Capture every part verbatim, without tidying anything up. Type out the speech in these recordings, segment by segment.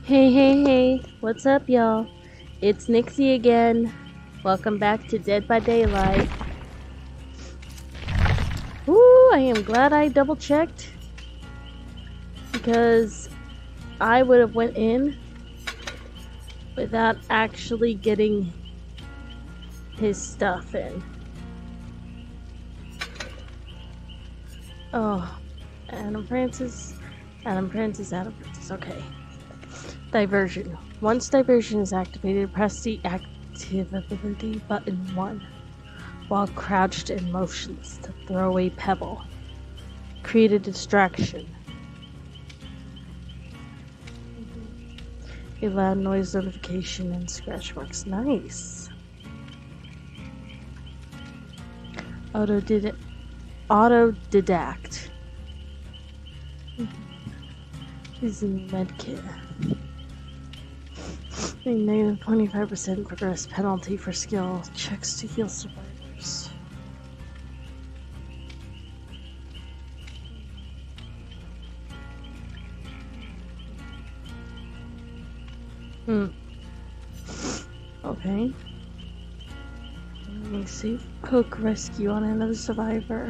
Hey, hey, hey, what's up, y'all? It's Nixie again. Welcome back to Dead by Daylight. Ooh, I am glad I double checked because I would have went in without actually getting his stuff in. Oh, Adam Francis, Adam Francis, Adam Francis, okay. Diversion. Once diversion is activated, press the activity button one while crouched and motionless to throw a pebble. Create a distraction. A loud noise notification and scratch marks. Nice. Autodid Autodidact. Is in medkit. A negative twenty-five percent progress penalty for skill checks to heal survivors. Hmm. Okay. Let me see. Hook rescue on another survivor.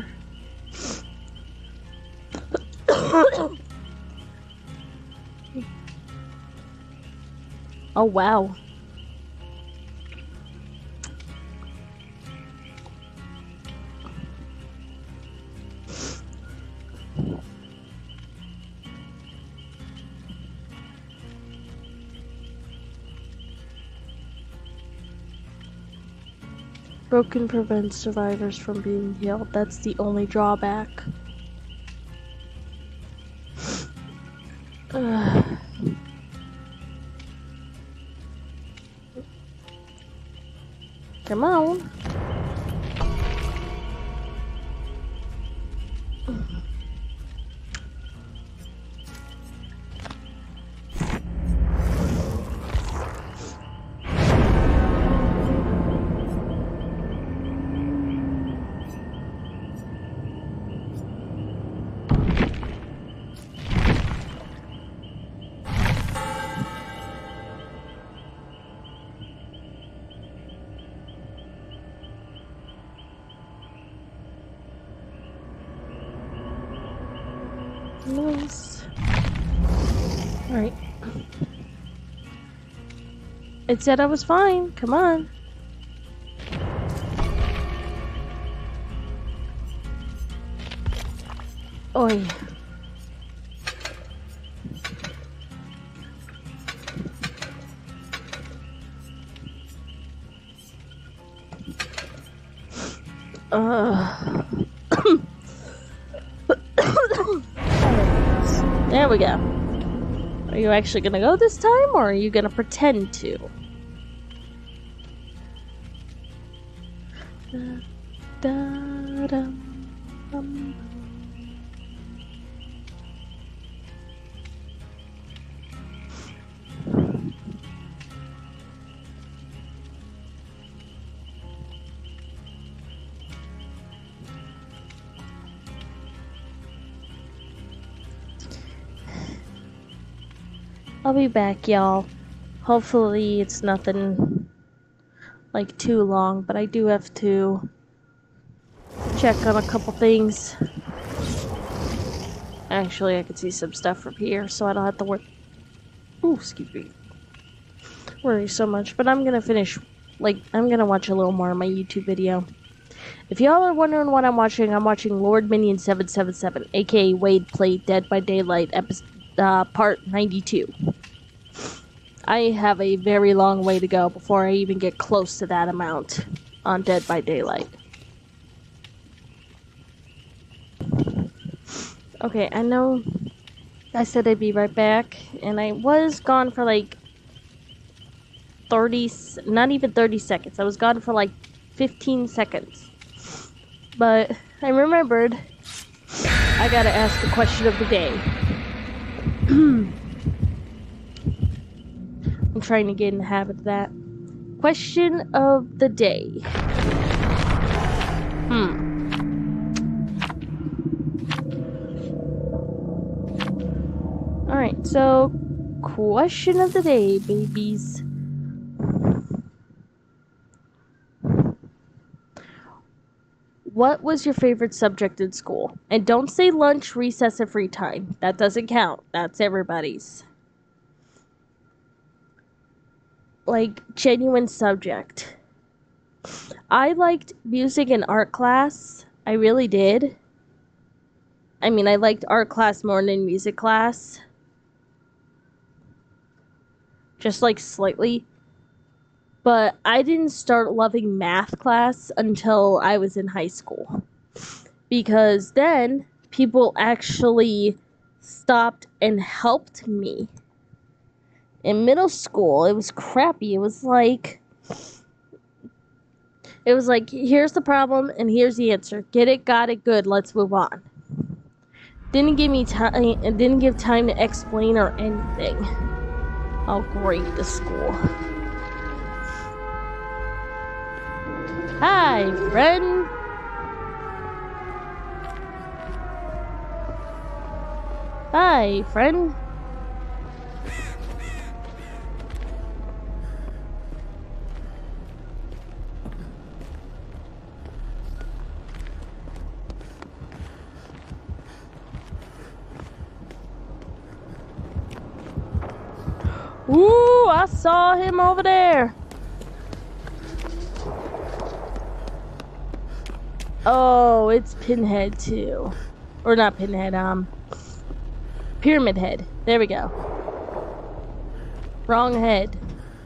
Oh wow. Broken prevents survivors from being healed. That's the only drawback. Uh. Come on. Nice. Alright. It said I was fine. Come on. Oi. Uh. There we go. Are you actually gonna go this time, or are you gonna pretend to? Da, da, dum, dum. I'll be back, y'all. Hopefully it's nothing like too long, but I do have to check on a couple things. Actually, I can see some stuff from here, so I don't have to worry. Ooh, excuse me. Worry so much, but I'm gonna finish. Like, I'm gonna watch a little more of my YouTube video. If y'all are wondering what I'm watching, I'm watching Lord Minion seven seven seven, aka Wade played Dead by Daylight, episode uh, part ninety-two. I have a very long way to go before I even get close to that amount on Dead by Daylight. Okay, I know I said I'd be right back, and I was gone for like thirty, not even thirty seconds. I was gone for like fifteen seconds. But I remembered I gotta ask the question of the day. I'm trying to get in the habit of that. Question of the day. Hmm. Alright, so question of the day, babies. What was your favorite subject in school? And don't say lunch, recess, or free time. That doesn't count. That's everybody's. Like, genuine subject. I liked music and art class. I really did. I mean, I liked art class more than music class. Just like slightly. But I didn't start loving math class until I was in high school. Because then people actually stopped and helped me. In middle school, it was crappy. It was like... It was like, here's the problem and here's the answer. Get it, got it, good, let's move on. Didn't give me time, and didn't give time to explain or anything. How great the school. Hi, friend. Hi, friend. Ooh, I saw him over there. Oh, it's Pinhead too. Or not Pinhead, um... Pyramid Head. There we go. Wrong head.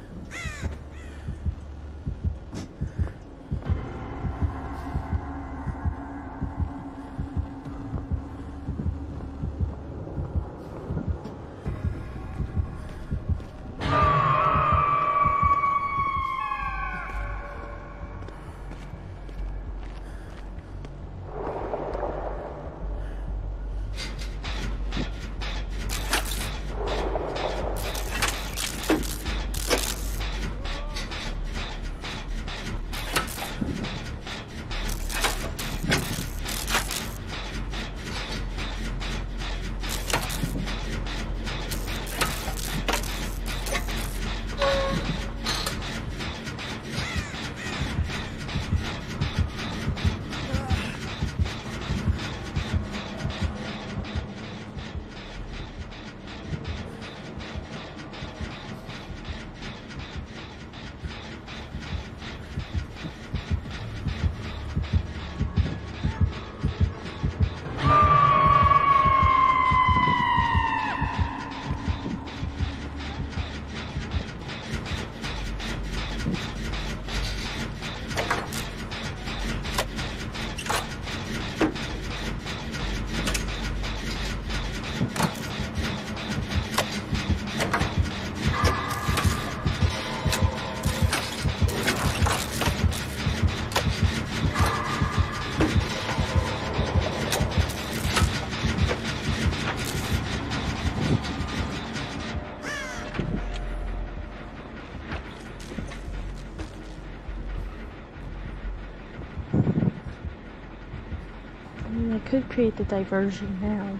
I could create the diversion now.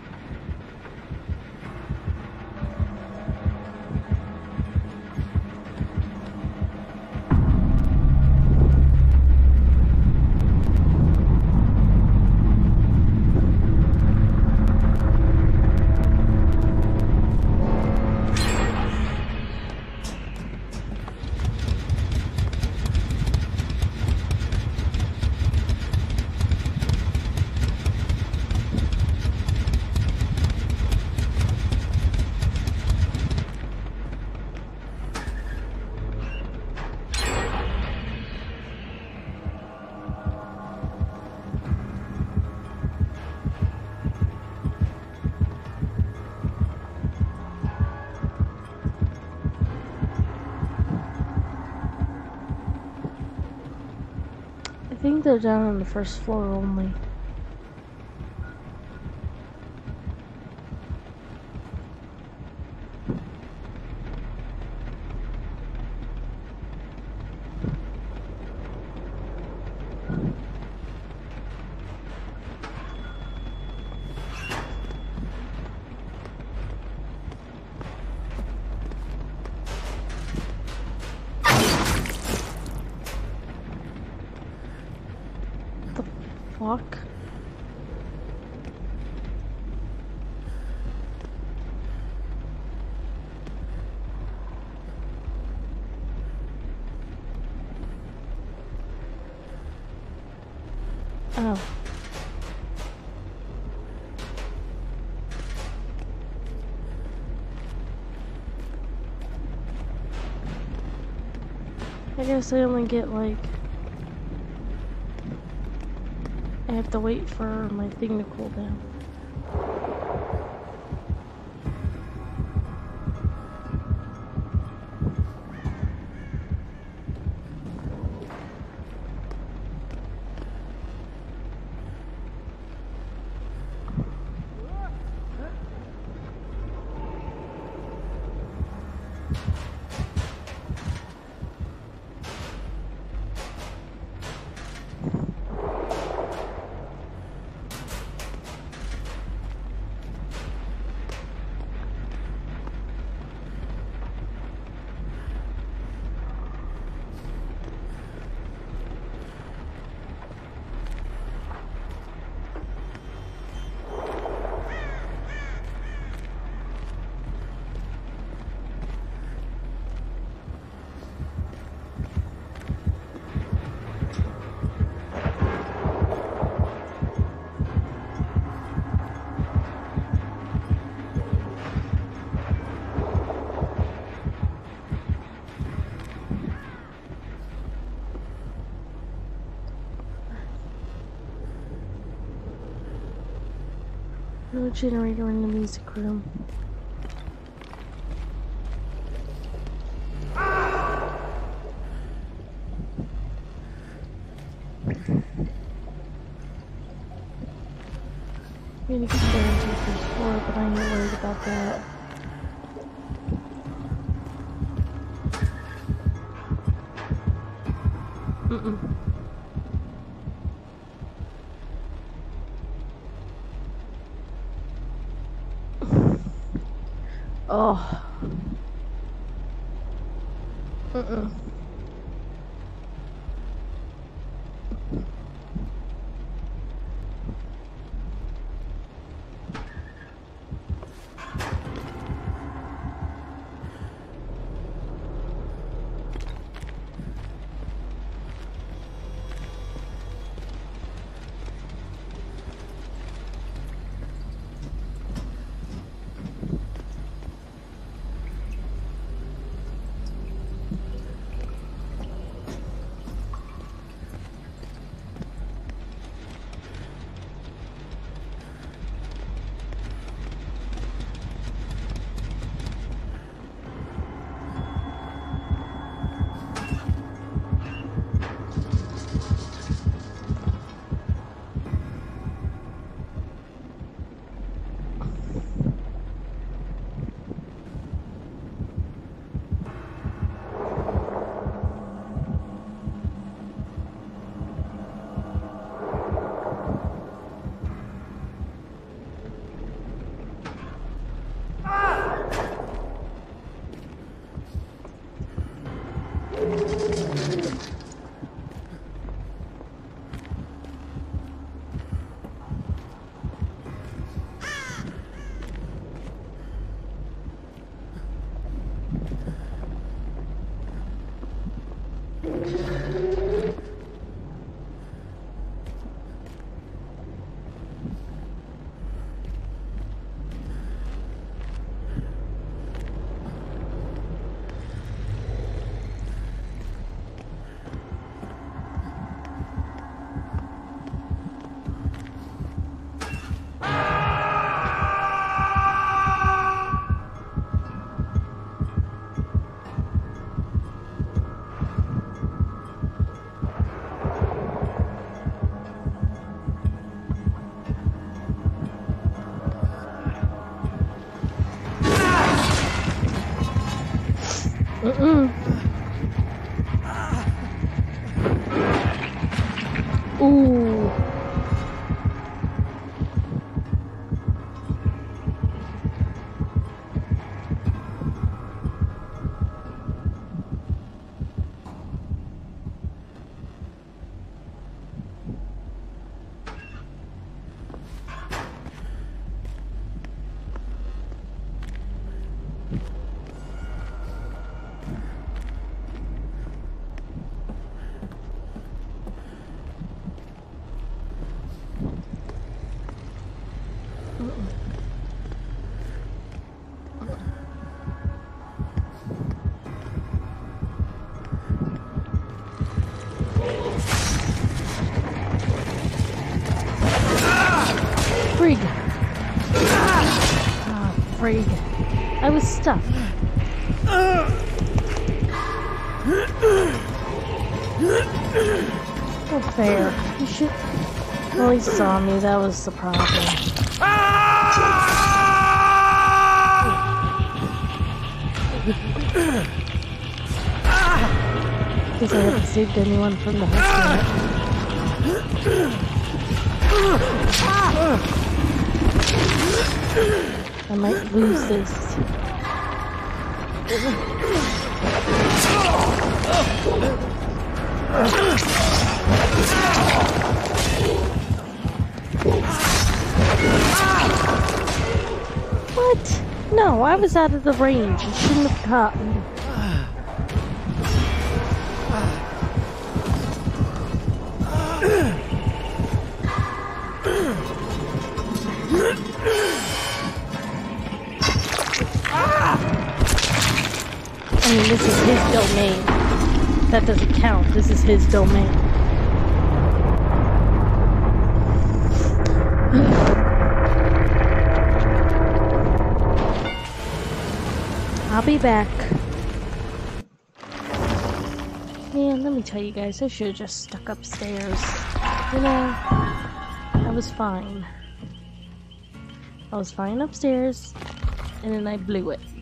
I think they're down on the first floor only. walk. Oh. I guess I only get like, I have to wait for my thing to cool down. No generator in the music room. I'm gonna get there into the first floor, but I ain't worried about that. Mm-mm. Oh. Mm-mm. Mm-mm. Ooh. afraid. I was stuck. Oh, fair. You should... Well, he saw me. That was the problem. Guess I haven't saved anyone from the hospital. I might lose this. What? No, I was out of the range. You shouldn't have caught me. I mean, this is his domain. That doesn't count. This is his domain. I'll be back. Man, let me tell you guys, I should have just stuck upstairs. You know, I was fine. I was fine upstairs, and then I blew it.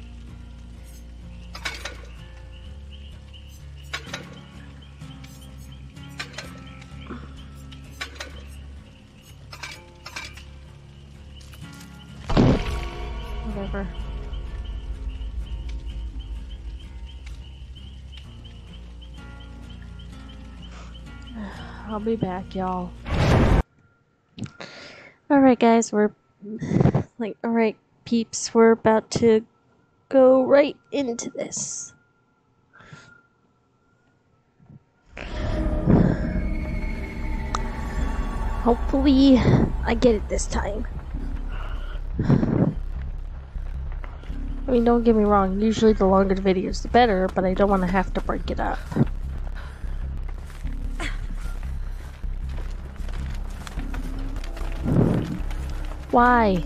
Whatever. I'll be back, y'all. Alright, guys, we're like, alright, peeps, we're about to go right into this. Hopefully, I get it this time. I mean, don't get me wrong, usually the longer the videos, the better, but I don't want to have to break it up. Why?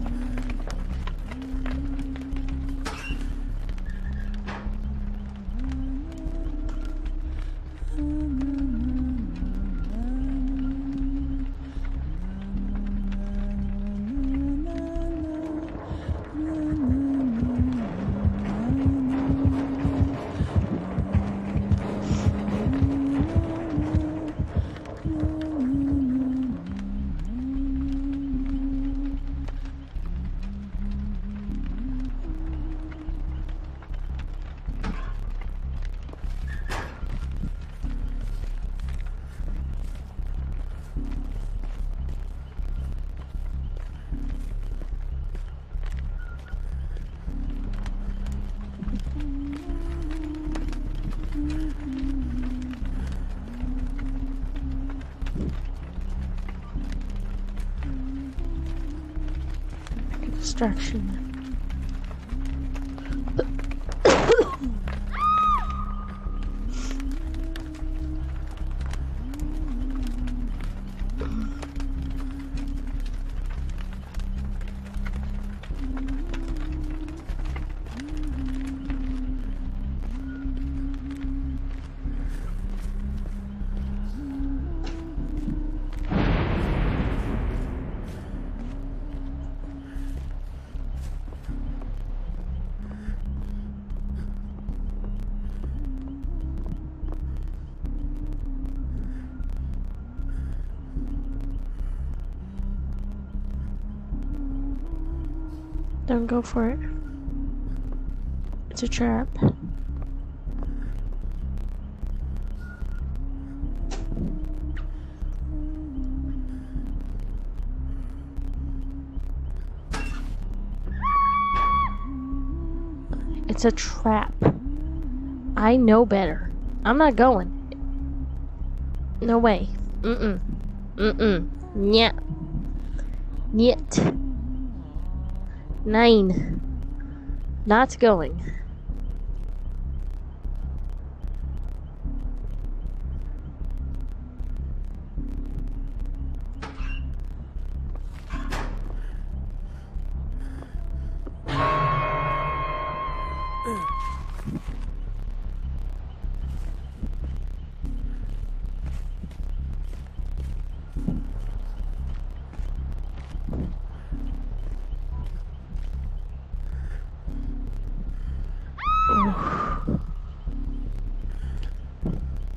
Distraction. Don't go for it. It's a trap. It's a trap. I know better. I'm not going. No way. Mm-mm. Mm-mm. Nyet. Nyet. Nine. Not going.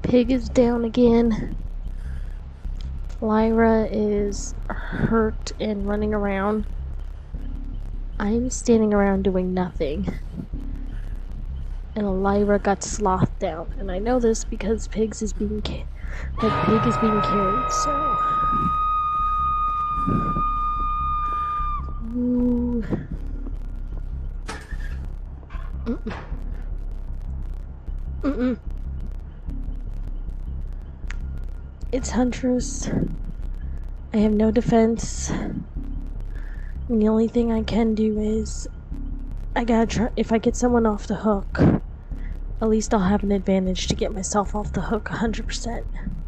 Pig is down again. Lyra is hurt and running around. I'm standing around doing nothing. And Lyra got sloth down. And I know this because Pigs is being ca- like Pig is being carried, so. Ooh. Mm-mm. Mm-mm. It's Huntress. I have no defense. And the only thing I can do is I gotta try. If I get someone off the hook, at least I'll have an advantage to get myself off the hook one hundred percent.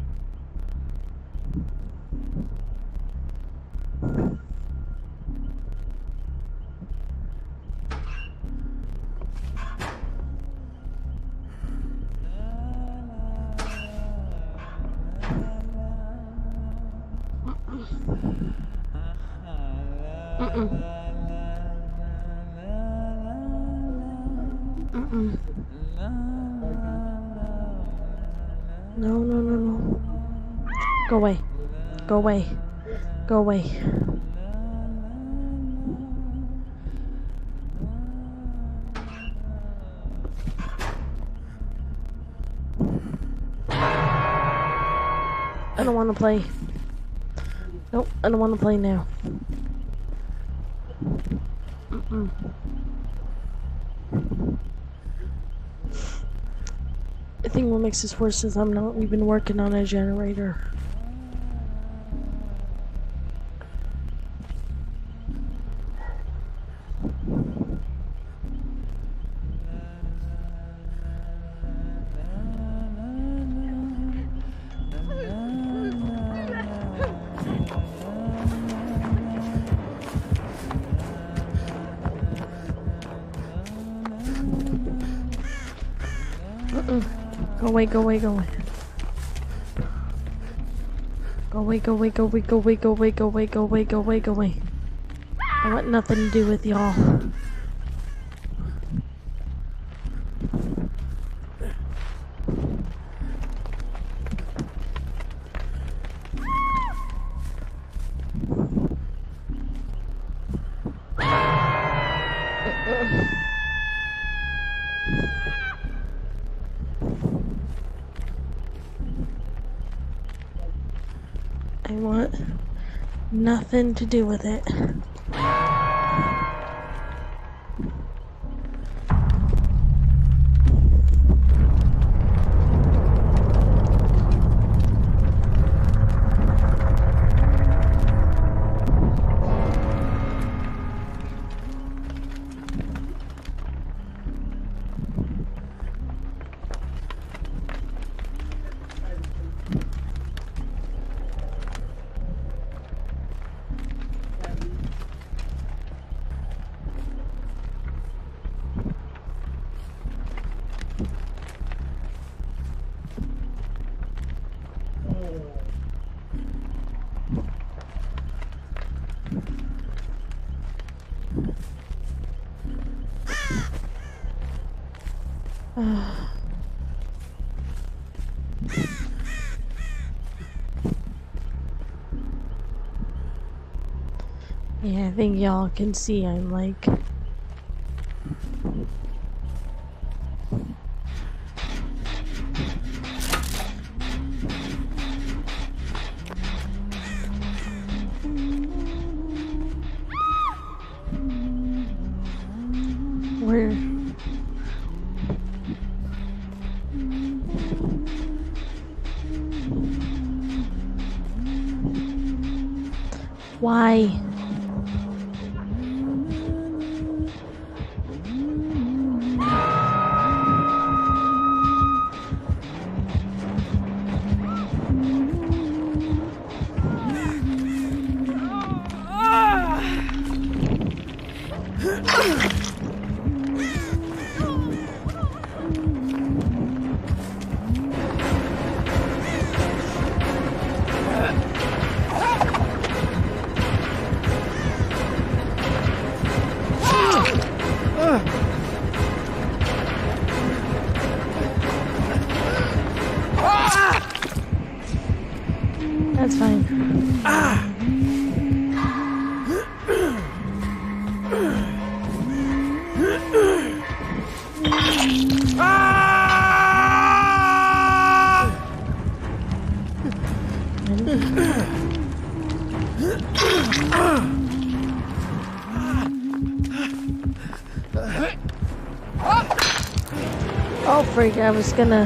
Mm-mm. Mm-mm. No, no, no, no. Go away. Go away. Go away. I don't want to play. Nope, I don't want to play now. Mm-mm. I think what makes this worse is I'm not even working on a generator. Mm-mm. Go away, go away, go away. Go away, go away, go away, go away, go away, go away, go away, go away, go away. I want nothing to do with y'all. I want nothing to do with it. Yeah, I think y'all can see I'm like... Where? Why? Oh, freak, I was gonna...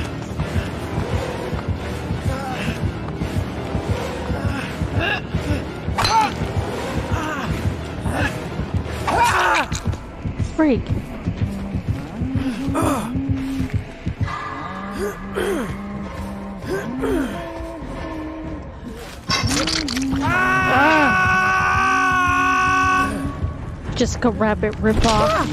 Freak. Jessica Rabbit ripoff.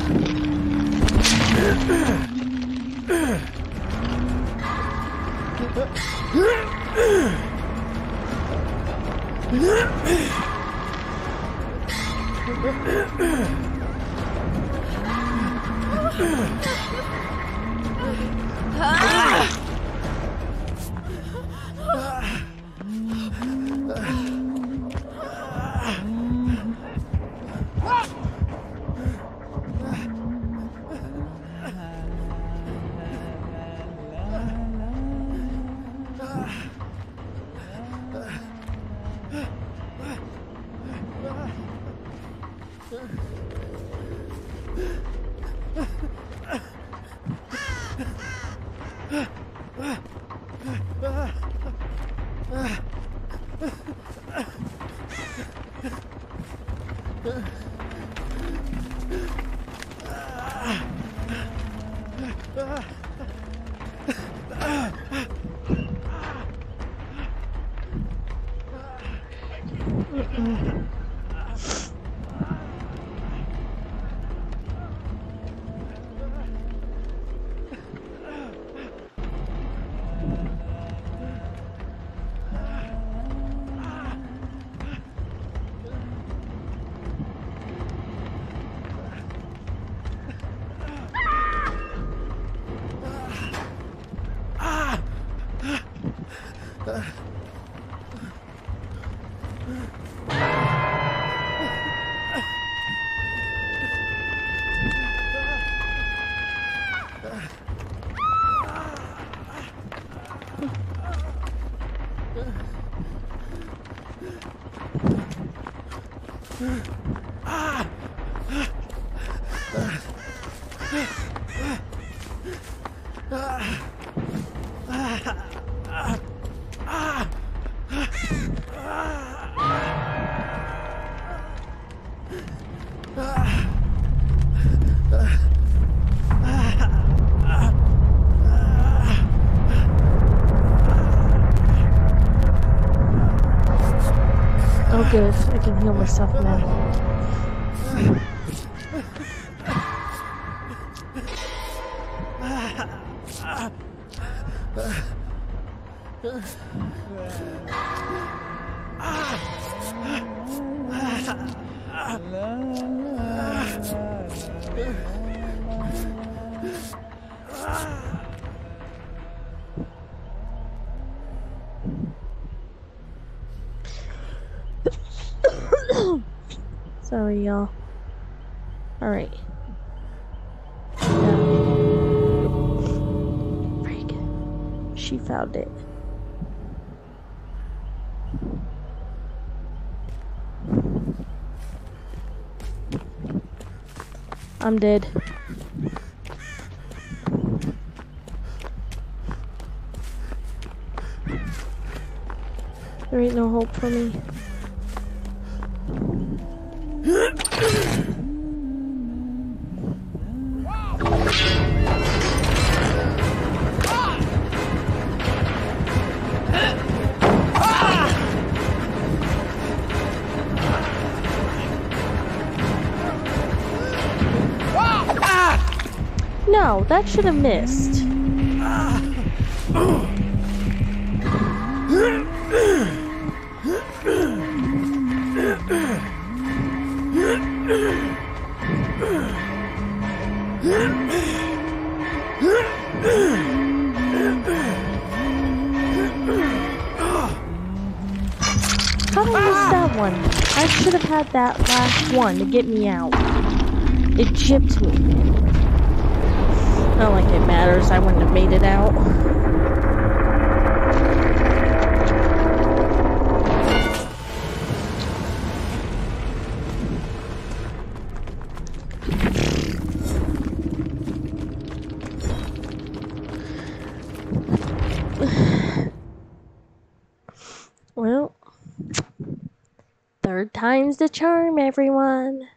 Oh good, I can heal myself now. Sorry, y'all. Alright. Freak. She found it. I'm dead. There ain't no hope for me. No, that should have missed. How did I miss that one? I should should have had that last one to get me out. It gypped me. Not like it matters, I wouldn't have made it out. Well, third time's the charm, everyone.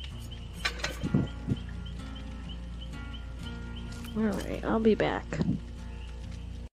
Alright, I'll be back.